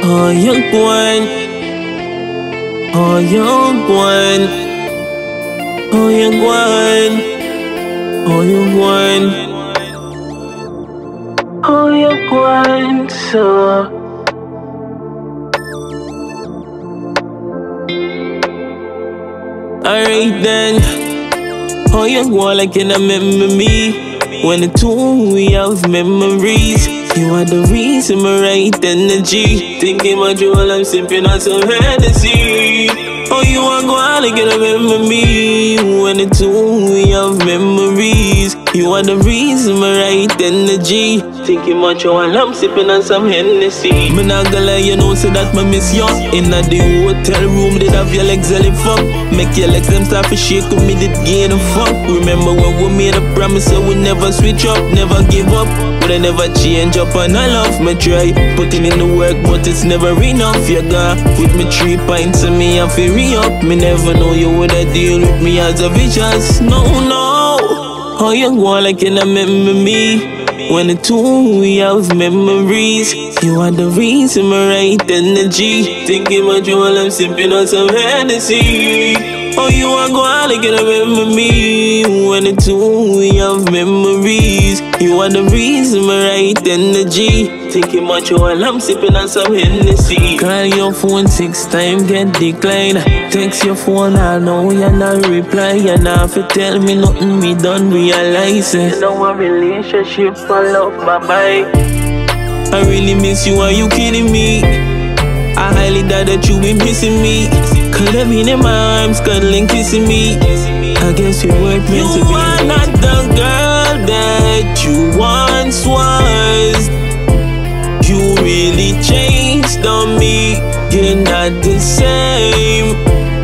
Oh, young one. Oh, young one. Oh, young one. Oh, young one. Oh, young one. So. Alright then. Oh, young one, like you remember me. When the two we have memories. You are the reason my right energy. Thinking about you while I'm sipping on some Hennessy. Oh, you are going to get remember me. When the two we have memories. You are the reason my right energy. Thinking about you while I'm sipping on some Hennessy. Me not gonna lie, you know, say that me miss you. In the hotel room, did have your legs really fuck. Make your legs them start to shake with me, did gain a fuck. Remember when we made a promise that we never switch up, never give up. But I never change up and I love me try. Putting in the work, but it's never enough. You got with me 3 pints and me and feel re-up. Me never know you woulda deal with me as a vicious. No, no. Oh, you go like you remember me. When the two we have memories. You are the reason my right energy. Thinking about you while I'm sipping on some Hennessy. Oh, you are going like you remember me. When the two we have memories. You are the reason my right energy. Thinking about you while I'm sipping on some Hennessy. Call your phone 6 times, get decline. Text your phone, I know you're not reply. You're not for tell me nothing, me done realize it. You know a relationship for love, bye-bye. I really miss you, are you kidding me? I highly doubt that you be missing me. Could have been in my arms, cuddling, kissing me. I guess you weren't meant to be. You are not the girl that you once was. You really changed on me. You're not the same.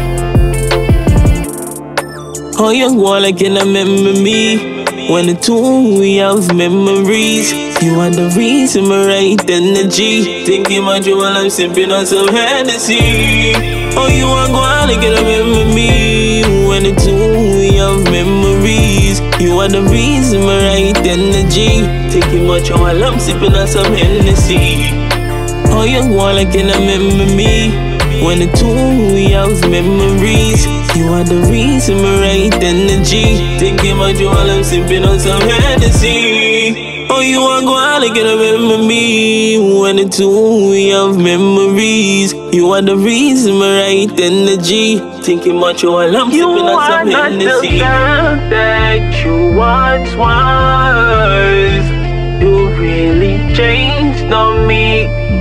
Oh, young one, like you remember me. When the two we have memories. You are the reason my right energy. Thinking about you while I'm sipping on some Hennessy. Oh, you are going to get remember me. When the two we have memories. You are the reason my right energy. Thinking about you while I'm sipping on some Hennessy. Oh, you are like you remember me. When the two we have memories. You are the reason my right energy. Thinking about you while I'm sipping on some Hennessy. Oh, you are going to get remember me. When the two we have memories. You are the reason my right energy. Thinking about you while I'm sipping on some Hennessy. You are not the girl that you once was. You really changed on me.